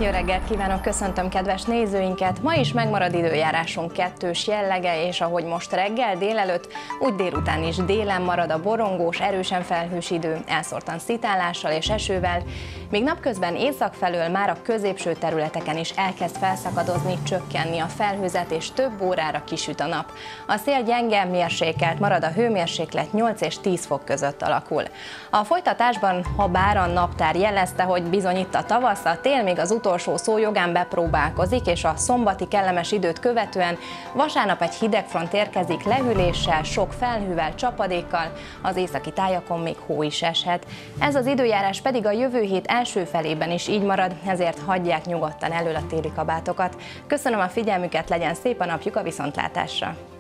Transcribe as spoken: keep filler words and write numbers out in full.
Jó reggelt kívánok, köszöntöm kedves nézőinket! Ma is megmarad időjárásunk kettős jellege, és ahogy most reggel, délelőtt, úgy délután is délen marad a borongós, erősen felhős idő, elszórtan szitálással és esővel, míg napközben észak felől már a középső területeken is elkezd felszakadozni, csökkenni a felhőzet, és több órára kisüt a nap. A szél gyenge, mérsékelt marad, a hőmérséklet nyolc és tíz fok között alakul. A folytatásban, ha bár a naptár jelezte, hogy bizony itt a tavasz, a tél még az utolsó szó jogán bepróbálkozik, és a szombati kellemes időt követően vasárnap egy hidegfront érkezik lehűléssel, sok felhővel, csapadékkal, az északi tájakon még hó is eshet. Ez az időjárás pedig a jövő hét első felében is így marad, ezért hagyják nyugodtan elől a téli kabátokat. Köszönöm a figyelmüket, legyen szép a napjuk, a viszontlátásra!